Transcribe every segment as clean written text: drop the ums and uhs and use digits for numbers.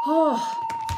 Oh,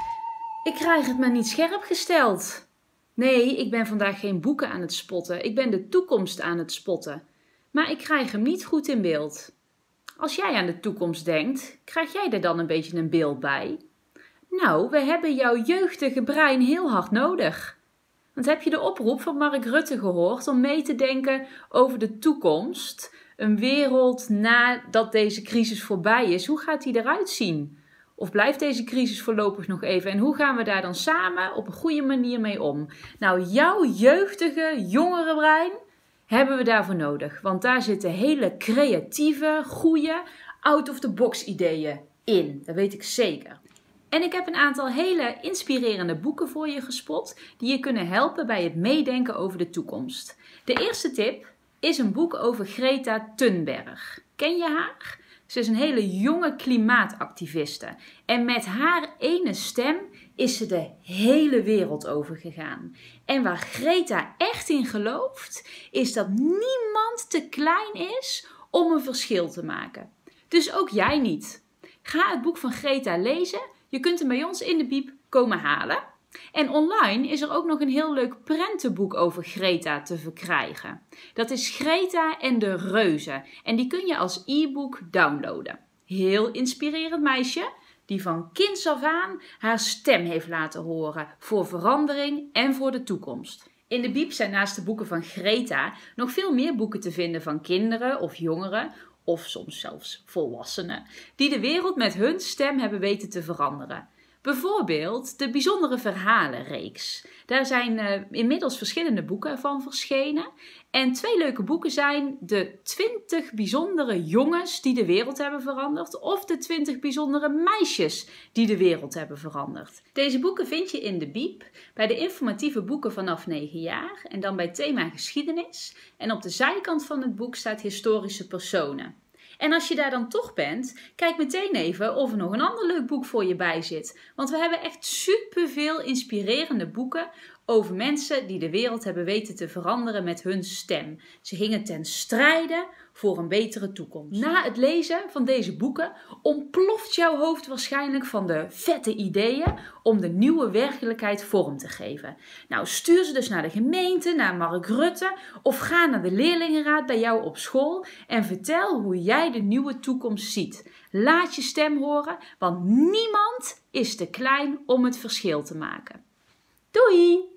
ik krijg het maar niet scherp gesteld. Nee, ik ben vandaag geen boeken aan het spotten. Ik ben de toekomst aan het spotten. Maar ik krijg hem niet goed in beeld. Als jij aan de toekomst denkt, krijg jij er dan een beetje een beeld bij? Nou, we hebben jouw jeugdige brein heel hard nodig. Want heb je de oproep van Mark Rutte gehoord om mee te denken over de toekomst? Een wereld nadat deze crisis voorbij is. Hoe gaat die eruit zien? Of blijft deze crisis voorlopig nog even? En hoe gaan we daar dan samen op een goede manier mee om? Nou, jouw jeugdige, jongere brein hebben we daarvoor nodig. Want daar zitten hele creatieve, goede, out-of-the-box ideeën in. Dat weet ik zeker. En ik heb een aantal hele inspirerende boeken voor je gespot die je kunnen helpen bij het meedenken over de toekomst. De eerste tip is een boek over Greta Thunberg. Ken je haar? Ze is een hele jonge klimaatactiviste en met haar ene stem is ze de hele wereld overgegaan. En waar Greta echt in gelooft, is dat niemand te klein is om een verschil te maken. Dus ook jij niet. Ga het boek van Greta lezen. Je kunt hem bij ons in de Biep komen halen. En online is er ook nog een heel leuk prentenboek over Greta te verkrijgen. Dat is Greta en de Reuzen. En die kun je als e-book downloaden. Heel inspirerend meisje die van kinds af aan haar stem heeft laten horen voor verandering en voor de toekomst. In de Biep zijn naast de boeken van Greta nog veel meer boeken te vinden van kinderen of jongeren, of soms zelfs volwassenen, die de wereld met hun stem hebben weten te veranderen. Bijvoorbeeld de Bijzondere Verhalenreeks. Daar zijn inmiddels verschillende boeken van verschenen. En 2 leuke boeken zijn de 20 bijzondere jongens die de wereld hebben veranderd. Of de 20 bijzondere meisjes die de wereld hebben veranderd. Deze boeken vind je in de Biep bij de informatieve boeken vanaf 9 jaar. En dan bij thema geschiedenis. En op de zijkant van het boek staat historische personen. En als je daar dan toch bent, kijk meteen even of er nog een ander leuk boek voor je bij zit. Want we hebben echt superveel inspirerende boeken over mensen die de wereld hebben weten te veranderen met hun stem. Ze gingen ten strijde voor een betere toekomst. Na het lezen van deze boeken ontploft jouw hoofd waarschijnlijk van de vette ideeën om de nieuwe werkelijkheid vorm te geven. Nou, stuur ze dus naar de gemeente, naar Mark Rutte of ga naar de leerlingenraad bij jou op school en vertel hoe jij de nieuwe toekomst ziet. Laat je stem horen, want niemand is te klein om het verschil te maken. Doei!